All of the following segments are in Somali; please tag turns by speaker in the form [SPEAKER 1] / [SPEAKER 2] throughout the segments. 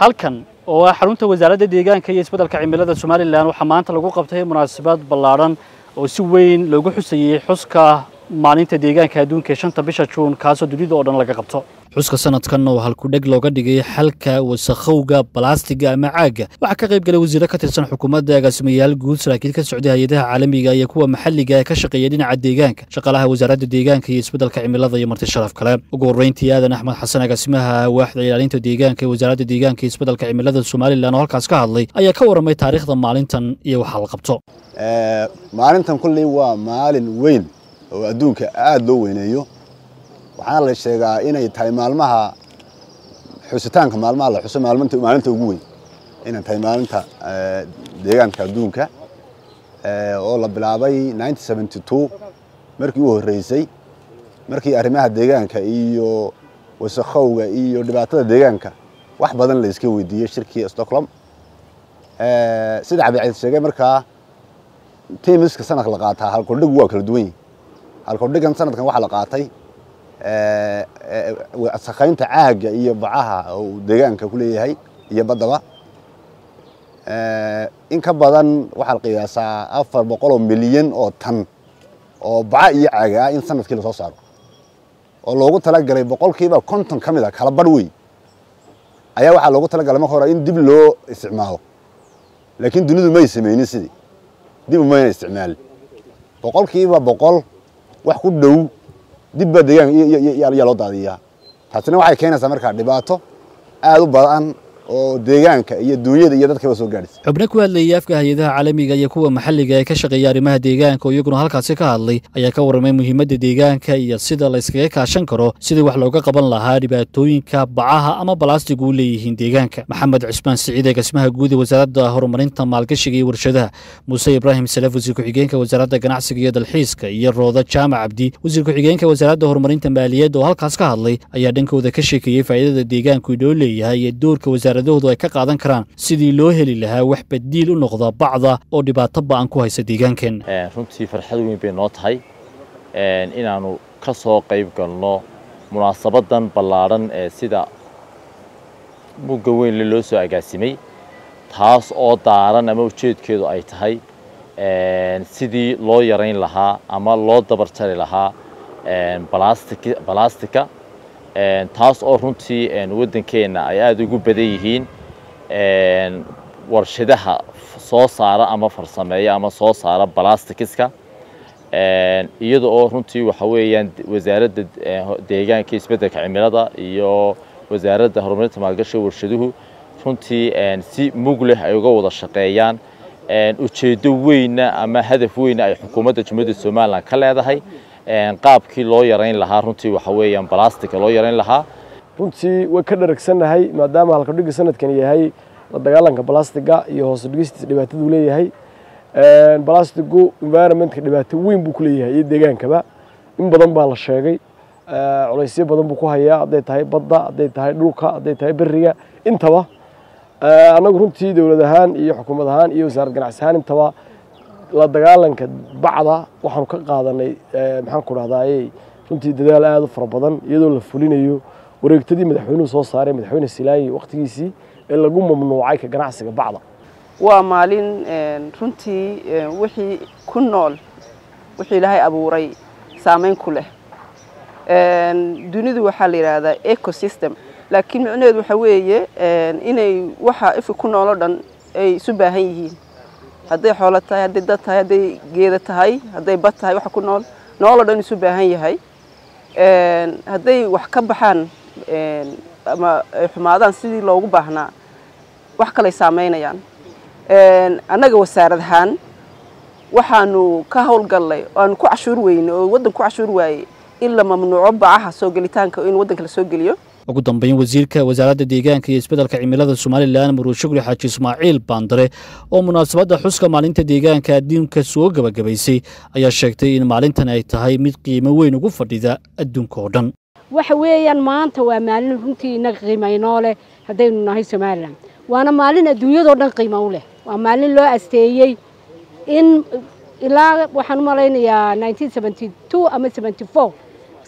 [SPEAKER 1] halkan oo xarunta wasaaradda deegaanka iyo isbeddelka cimilada Soomaaliland waxa maanta lagu qabtay munaasabad ballaaran oo si weyn loogu xusayay xuska maalinta deegaanka adduunka ee 5 bisha June kaasoo dunida oo dhan laga qabto xuska sanadkan oo halku dhig looga dhigay xalka wasakhowga balastiga ama caaga waxa ka qayb galay wasiirro ka tirsan xukuumadda agaasimayaal guud saraakiil ka socday hay'adaha caalamiga iyo kuwa maxalliga ee ka shaqeeya dhinaca deegaanka shaqaalaha wasaaradda deegaanka iyo isbeddelka cimilada iyo marti sharaf kale ugu horeyntii aadan axmed xasan agaasimaha waaxda ilaalinta deegaanka ee wasaaradda deegaanka iyo isbeddelka cimilada Soomaaliland oo halkaas ka hadlay ayaa ka waramay taariikhda maalintan iyo waxa la qabto
[SPEAKER 2] maalintan kulli waa maalin weyn oo adduunka aad loo weyneeyo waxaan la sheegaa inay tahay maalmaha xusitaanka maalmaha la xuso maalinta ugu weyn inay tahay maalinta deegaanka adduunka oo la bilaabay 1972 markii uu horeysay markii arrimaha deegaanka iyo wasakhowga iyo dhibaatada deegaanka wax badan la iska weydiiyay shirkii Stockholm sida Cabdi sheegay markaa teemiska sanadka la qaataa halka dhig waa kala duwan yihiin halka dhigan sanadkan waxa la qaatay wasakhaynta caaga iyo bacaha oo deegaanka ku leeyahay iyo badaba in ka badan waxa la qiyaasaa 400 milyan oo tan oo baca iyo caaga in sanadkii la soo saaro oo loogu talagalay boqolkiiba 50 kamid ah kala badh weey ayaa waxa loogu talagalay marka hore in dib loo isticmaalo laakiin dunidu ma sameeynin sidii dib uma isticmaal boqolkiiba 100 wax ku dhow dib deegaanka loo daadiyaa taasina waxay keenaysaa markaa dhibaato aad u badan oo deegaanka iyo dunyada iyo dadka soo gaadhis
[SPEAKER 1] xubno ku hadlayay afka hay'adaha caalamiga iyo kuwa maxalliga ee ka shaqeeya arrimaha deegaanka oo iyaguna halkaas ka hadlay ayaa ka waramay muhiimadda deegaanka iyo sida la iskaga kaashan karo sidii wax looga qaban lahaa dhibaatooyinka bacaha ama balastigu u leeyihiin deegaanka maxamed cismaan siciid agaasimaha guud ee wasaaradda horumarinta maalgashiga iyo warshadaha muuse ibraahim salaf wasiir ku-xigeenka wasaaradda ganacsiga iyo dalxiiska iyo rooda jaamac cabdi wasiir ku-xigeenka wasaaradda horumarinta maaliyadda oo halkaas ka hadlay ayaa dhankooda ka sheekeeyay faa'iidada deegaanku inoo leeyahay iyo doorka wasaaradoodu ay ka qaadan karaan sidii loo heli lahaa wax badiil u noqda bacda oo dhibaato ba'an ku haysa deegaankan
[SPEAKER 3] runtii farxad weyn bay noo tahay inaanu ka soo qayb galno munaasabadan ballaaran ee sida mugga weyn loo soo agaasimay taas oo daaran ama ujeedkeedu ay tahay sidii loo yareyn lahaa ama loo dabar jari lahaa balastika taas oo runtii waddankeena ay aad ugu badan yihiin warshadaha soo saara ama farsameeya ama soo saara balastikiska iyada oo runtii waxa weeyaan wasaaradda deegaanka isbeddelka cimilada iyo wasaaradda horumarinta maalgashiga warshaduhu runtii si mug leh ay uga wada shaqeeyaan ujeedo weyna ama hadaf weyna ay xukuumadda Jamhuuriyadda Soomaaliland ka leedahay qaabkii loo yareyn lahaa runtii waxa weeyaan balastika loo yareyn lahaa
[SPEAKER 4] runtii way ka dharagsannahay maadaama halka dhiga sanadkan yahay la dagaalanka balastiga iyo hoos u dhigista dhibaatadu leeyahay balastigu environmentka dhibaato weyn buu ku leeyahay iyo deegaankaba in badan baa la sheegay culaysyo badan buu ku hayaa haday tahay badda haday tahay dhulka haday tahay bariga intaba anagu runtii dawlad ahaan iyo xukuumad ahaan iyo wasaaradda ganacsi ahaan intaba la dagaalanka bacda waxaan ka qaadanay maxaan ku raahdaayay runtii dadaal aad u fara badan iyadoo la fulinayo wareegtadii madaxweynuhu soo saaray madaxweyne Silaayi waqtigiisii ee lagu mamnuucay ka ganacsiga bacda
[SPEAKER 5] waa maalin runtii wixii ku nool wixii Ilaahay abuuray saameyn ku leh dunidu waxa la yiraahdaa ecosystem laakiin macnaheedu waxa weeye inay waxa ifi ku nool oo dhan ay isu baahan yihiin hadday xoolo tahay hadday dad tahay hadday geeda tahay hadday bad tahay waxa ku nool oo dhan isu baahan yahay hadday wax ka baxaan ama xumaadaan sidii loogu baahnaa wax kale saameynayaan anaga wasaaradahan waxaanu ka howlgalnay oo ku cashuur weyn oo waddan ku cashuur waayay in la mamnuuco bacaha soo gelitaanka in waddanka la soo geliyo
[SPEAKER 1] ugu dambeyn wasiirka wasaaradda deegaanka iyo isbeddelka cimilada Soomaaliland Marwo Shukri Xaaji Ismaaciil Baandare oo munaasabadda xuska maalinta deegaanka adduunka soo gabagabaysay ayaa sheegtay in maalintan ay tahay mid qiimo weyn ugu fadhida adduunka oo dhan
[SPEAKER 6] waxa weeyaan maanta waa maalin runtii inaga qiimeynoo leh haddaynu nahay Soomaaliland waana maalin adduunyada dhan qiimo u leh waa maalin loo asteeyay in ilaa waxaan u malaynayaa 1972 ama 74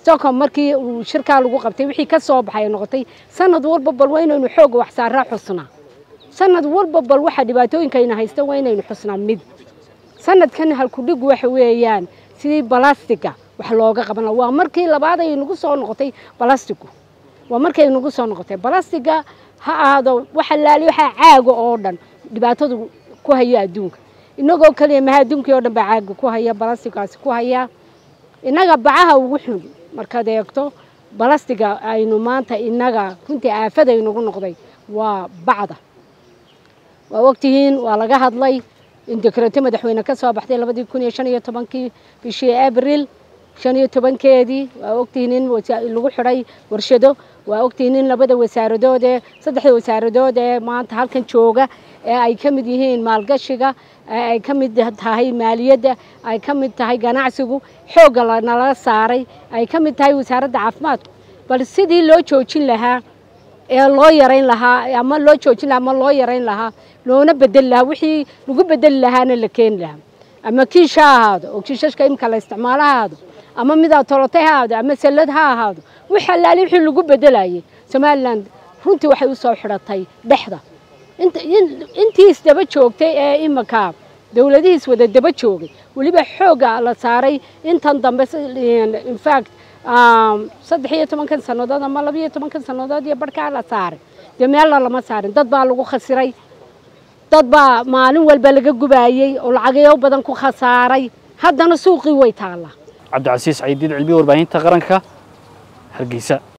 [SPEAKER 6] Stockholm markii uu shirka lagu qabtay wixii ka soo baxay noqotay sanad walba bal weynaynu xoog wax saara xusna sanad walba bal waxa dhibaatooyinkayna haysta weynaynu xusna mid sanadkan halku dhig waxa weeyaan sidii balastiga wax looga qaban waa markii labaad ay nagu soo noqotay balastigu waa markay nagu soo noqotay balastiga ha aado waxa laali waxa caaga oo dhan dhibaatadu ku haya adduunka inagoo kaliya ma adduunka oo dhan ba caaga ku haya balastigaas ku haya inaga bacaha ugu xun markaad eegto balastiga aynu maanta inaga runtii aafada inagu noqday waa bacda waa waqtigiin waa laga hadlay in dekreto madaxweyne ka soo baxday 2015 bishii Abriil 15keedii waa waqtigiin in lagu xiray warshado waa waqtigiin in labada wasaaradood ee saddexda wasaaradood ee maanta halkan jooga ee ay ka mid yihiin maalgashiga ay ka mid tahay maaliyadda ay ka mid tahay ganacsigu xoog la saaray ay ka mid tahay wasaaradda caafimaadka bal sidii loo joojin lahaa ee loo yareyn lahaa ama loo joojin lahaa ama loo yareyn lahaa loona bedel lahaa wixii lagu bedel lahaana la keen lahaa ama kiisha ahaado oo kiishashka imka la isticmaalahaado ama mid tolotay ahaado ama salad ha ahaado waxa laali wixii lagu bedelayay Somaliland runtii waxay u soo xiratay dhexda intii isdaba joogtay ee imaka dawladihiis wada daba joogay waliba xooga la saaray intan dambe in fact 13 sanadood ama 12 sanadood iyo barka la saaray meel lama saarin dad baa lagu khasiray dad baa maalin walba laga gubaayay oo lacagayo badan ku khasaaray haddana suuqii way taala
[SPEAKER 1] Cabdi Casiis Ciidiid cilmi warbaahinta qaranka Hargeysa.